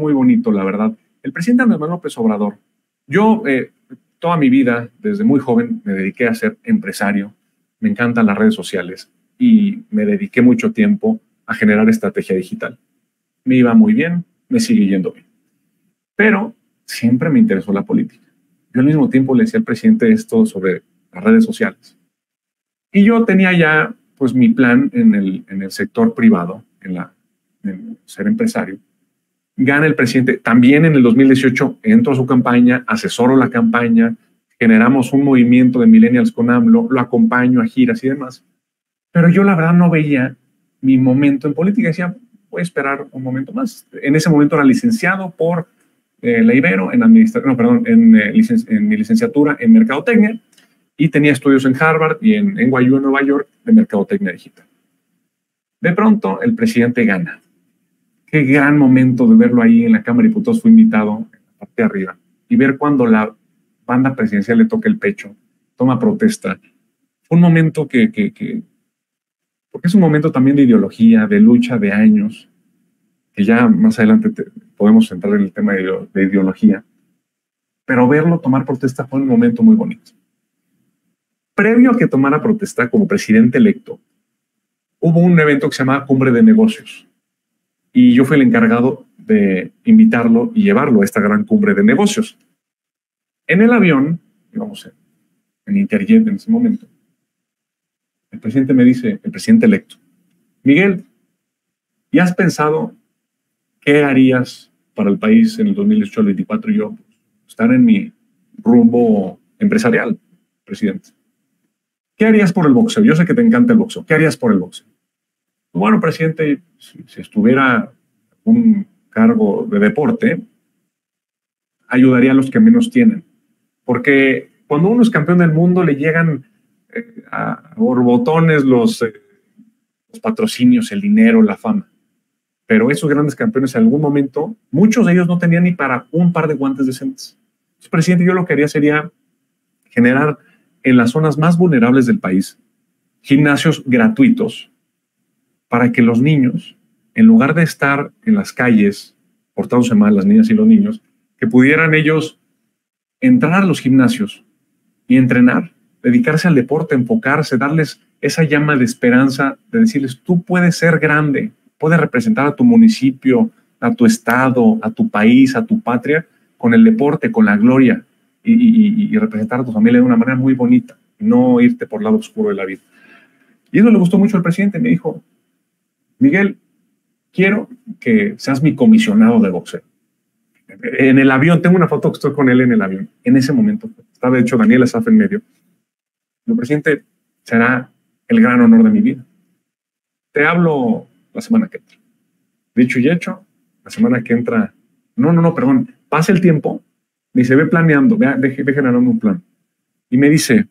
muy bonito, la verdad. El presidente Andrés Manuel López Obrador, yo toda mi vida, desde muy joven, me dediqué a ser empresario, me encantan las redes sociales y me dediqué mucho tiempo a generar estrategia digital. Me iba muy bien, me sigue yendo bien. Pero siempre me interesó la política. Yo al mismo tiempo le decía al presidente esto sobre las redes sociales. Y yo tenía ya pues mi plan en el sector privado, en ser empresario. Gana el presidente. También en el 2018 entro a su campaña, asesoro la campaña, generamos un movimiento de millennials con AMLO, lo acompaño a giras y demás. Pero yo la verdad no veía mi momento en política. Decía, voy a esperar un momento más. En ese momento era licenciado por la Ibero en administración, no, perdón, en mi licenciatura en mercadotecnia y tenía estudios en Harvard y en NYU en Nueva York de mercadotecnia digital. De pronto el presidente gana. Qué gran momento de verlo ahí en la Cámara de Diputados. Fue invitado en la parte de arriba y ver cuando la banda presidencial le toca el pecho, toma protesta. Fue un momento porque es un momento también de ideología, de lucha de años, que ya más adelante podemos entrar en el tema de ideología, pero verlo tomar protesta fue un momento muy bonito. Previo a que tomara protesta como presidente electo, hubo un evento que se llamaba Cumbre de Negocios, y yo fui el encargado de invitarlo y llevarlo a esta gran cumbre de negocios. En el avión, digamos, en Interjet en ese momento, el presidente me dice, el presidente electo, Miguel, ¿ya has pensado qué harías para el país en el 2018 al 24? Y yo, estar en mi rumbo empresarial, presidente. ¿Qué harías por el boxeo? Yo sé que te encanta el boxeo. ¿Qué harías por el boxeo? Bueno, presidente, si estuviera un cargo de deporte, ayudaría a los que menos tienen. Porque cuando uno es campeón del mundo, le llegan a borbotones los patrocinios, el dinero, la fama. Pero esos grandes campeones en algún momento, muchos de ellos no tenían ni para un par de guantes decentes. Entonces, presidente, yo lo que haría sería generar en las zonas más vulnerables del país gimnasios gratuitos para que los niños, en lugar de estar en las calles portándose mal, las niñas y los niños, que pudieran ellos entrar a los gimnasios y entrenar, dedicarse al deporte, enfocarse, darles esa llama de esperanza, de decirles, tú puedes ser grande, puedes representar a tu municipio, a tu estado, a tu país, a tu patria, con el deporte, con la gloria, y representar a tu familia de una manera muy bonita, no irte por el lado oscuro de la vida. Y eso le gustó mucho al presidente. Me dijo, Miguel, quiero que seas mi comisionado de boxeo. En el avión, tengo una foto que estoy con él en el avión. En ese momento, estaba de hecho Daniel Asaf en medio. El presidente, será el gran honor de mi vida. Te hablo la semana que entra. Dicho y hecho, la semana que entra, perdón, pasa el tiempo, me dice, ve planeando, ve generando un plan. Y me dice,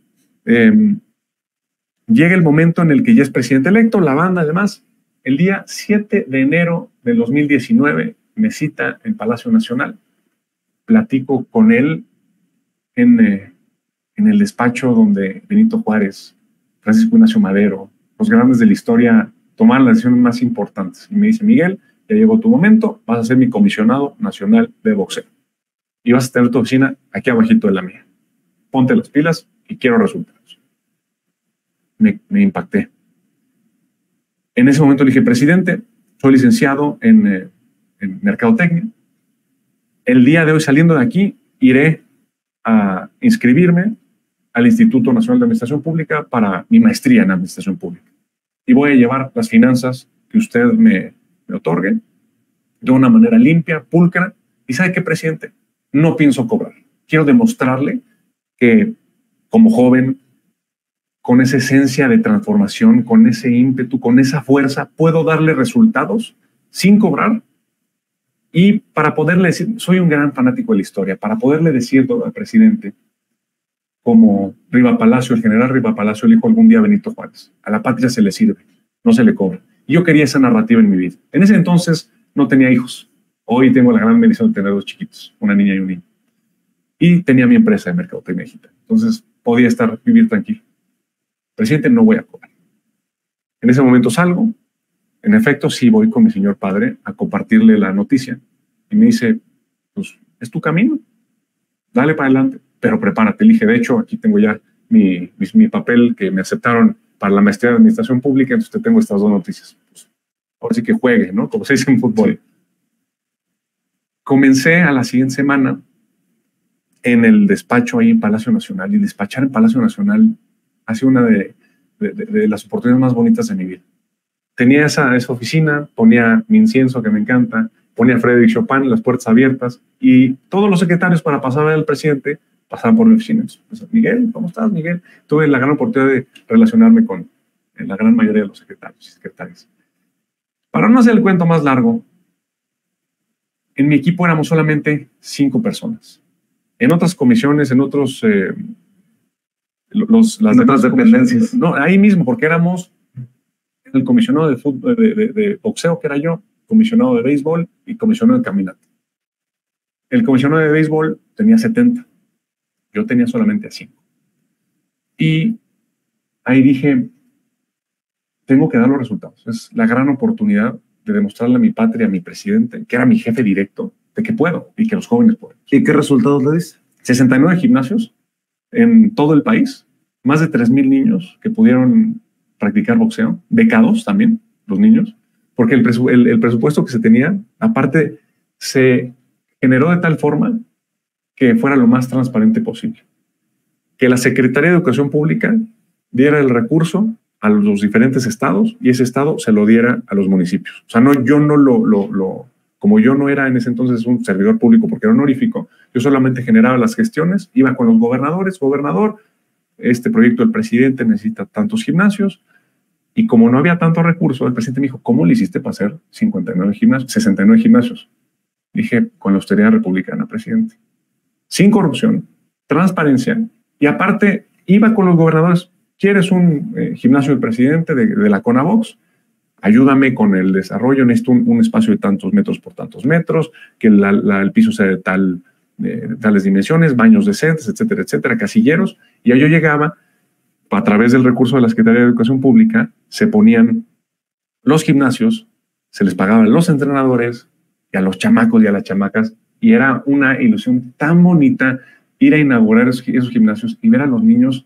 llega el momento en el que ya es presidente electo, la banda, además, el día 7 de enero de 2019 me cita en Palacio Nacional. Platico con él en el despacho donde Benito Juárez, Francisco Ignacio Madero, los grandes de la historia tomaron las decisiones más importantes. Y me dice, Miguel, ya llegó tu momento, vas a ser mi comisionado nacional de boxeo. Y vas a tener tu oficina aquí abajito de la mía. Ponte las pilas y quiero resultados. Me impacté. En ese momento le dije, presidente, soy licenciado en mercadotecnia. El día de hoy, saliendo de aquí, iré a inscribirme al Instituto Nacional de Administración Pública para mi maestría en Administración Pública. Y voy a llevar las finanzas que usted me otorgue de una manera limpia, pulcra. ¿Y sabe qué, presidente? No pienso cobrar. Quiero demostrarle que como joven, con esa esencia de transformación, con ese ímpetu, con esa fuerza, puedo darle resultados sin cobrar. Y para poderle decir, soy un gran fanático de la historia, para poderle decir al presidente, como Riva Palacio, el general Riva Palacio le dijo algún día a Benito Juárez, a la patria se le sirve, no se le cobra. Y yo quería esa narrativa en mi vida. En ese entonces no tenía hijos. Hoy tengo la gran bendición de tener dos chiquitos, una niña y un niño. Y tenía mi empresa de mercadotecnia digital. Entonces podía vivir tranquilo. Presidente, no voy a cobrar. En ese momento salgo. En efecto, sí voy con mi señor padre a compartirle la noticia. y me dice, pues es tu camino, dale para adelante, pero prepárate. Le dije, de hecho, aquí tengo ya mi papel que me aceptaron para la maestría de administración pública, entonces te tengo estas dos noticias. Pues, ahora sí que juegue, ¿no? Como se dice en fútbol. Sí. Comencé a la siguiente semana en el despacho ahí en Palacio Nacional, y despachar en Palacio Nacional ha sido una de las oportunidades más bonitas de mi vida. Tenía esa oficina, ponía mi incienso que me encanta, ponía Frédéric Chopin, las puertas abiertas, y todos los secretarios para pasar a ver al presidente pasaban por mi oficina. Entonces, Miguel, ¿cómo estás, Miguel? Tuve la gran oportunidad de relacionarme con la gran mayoría de los secretarios y secretarias. Para no hacer el cuento más largo, en mi equipo éramos solamente 5 personas. En otras comisiones, en otros... las otras dependencias. No, ahí mismo, porque éramos el comisionado de fútbol, de boxeo, que era yo, comisionado de béisbol y comisionado de caminata. El comisionado de béisbol tenía 70. Yo tenía solamente a 5. Y ahí dije, tengo que dar los resultados. Es la gran oportunidad de demostrarle a mi patria, a mi presidente, que era mi jefe directo, de que puedo y que los jóvenes pueden. ¿Y qué resultados le diste? 69 gimnasios en todo el país, más de 3,000 niños que pudieron practicar boxeo, becados también, los niños, porque el presupuesto que se tenía, aparte, se generó de tal forma que fuera lo más transparente posible. Que la Secretaría de Educación Pública diera el recurso a los diferentes estados y ese estado se lo diera a los municipios. O sea, no, yo no como yo no era en ese entonces un servidor público porque era honorífico, yo solamente generaba las gestiones, iba con los gobernadores, gobernador, este proyecto del presidente necesita tantos gimnasios, y como no había tanto recurso, el presidente me dijo, ¿cómo le hiciste para hacer 59 gimnasios, 69 gimnasios? Dije, con la austeridad republicana, presidente. Sin corrupción, transparencia, y aparte iba con los gobernadores, ¿quieres un gimnasio del presidente de la CONAVOX? Ayúdame con el desarrollo, necesito un espacio de tantos metros por tantos metros, que el piso sea de tales dimensiones, baños decentes, etcétera, etcétera, casilleros, y ahí yo llegaba, a través del recurso de la Secretaría de Educación Pública, se ponían los gimnasios, se les pagaban los entrenadores, y a los chamacos y a las chamacas, y era una ilusión tan bonita ir a inaugurar esos gimnasios y ver a los niños,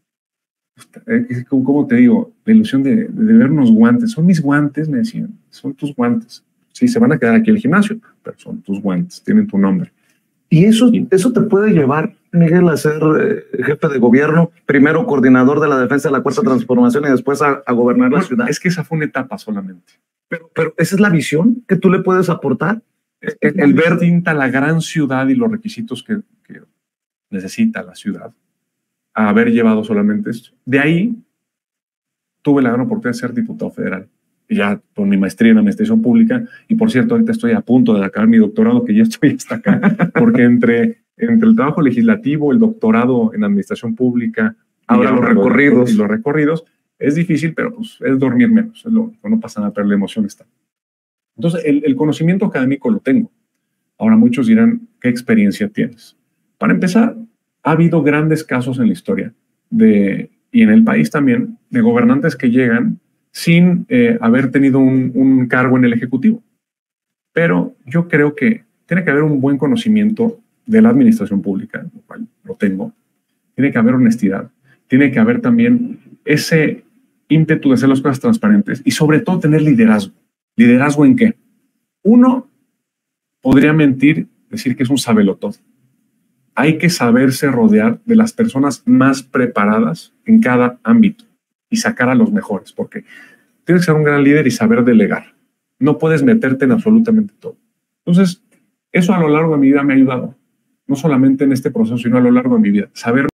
¿cómo te digo? La ilusión de ver unos guantes. Son mis guantes, me decían, son tus guantes. Sí, se van a quedar aquí en el gimnasio, pero son tus guantes, tienen tu nombre. Y eso te puede llevar, Miguel, a ser jefe de gobierno, primero coordinador de la defensa de la Cuarta Transformación y después a gobernar la ciudad. Es que esa fue una etapa solamente. Pero esa es la visión que tú le puedes aportar. El ver distinta la gran ciudad y los requisitos que necesita la ciudad a haber llevado solamente esto. De ahí tuve la gran oportunidad de ser diputado federal. Ya con mi maestría en administración pública, y por cierto, ahorita estoy a punto de acabar mi doctorado, que ya estoy hasta acá, porque entre el trabajo legislativo, el doctorado en administración pública, ahora los recorridos, es difícil, pero pues es dormir menos, no pasa nada, pero la emoción está. Entonces, el conocimiento académico lo tengo. Ahora muchos dirán, ¿qué experiencia tienes? Para empezar, ha habido grandes casos en la historia, y en el país también, de gobernantes que llegan sin haber tenido un cargo en el Ejecutivo. Pero yo creo que tiene que haber un buen conocimiento de la administración pública, lo cual lo tengo. Tiene que haber honestidad. Tiene que haber también ese ímpetu de hacer las cosas transparentes y sobre todo tener liderazgo. ¿Liderazgo en qué? Uno podría mentir, decir que es un sabelotodo. Hay que saberse rodear de las personas más preparadas en cada ámbito y sacar a los mejores, porque tienes que ser un gran líder y saber delegar. No puedes meterte en absolutamente todo. Entonces, eso a lo largo de mi vida me ha ayudado. No solamente en este proceso, sino a lo largo de mi vida. Saber